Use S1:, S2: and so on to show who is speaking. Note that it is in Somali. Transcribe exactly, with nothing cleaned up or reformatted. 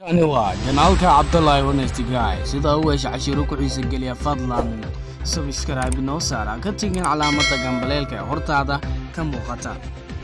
S1: أنا waa Channelka Cabdullah HonestGuy sida uu weesha cashiru ku xiisa geliya fadlan subscribe noo saara ka tigin calaamadda gambaleelka ee hortaada ka muuqata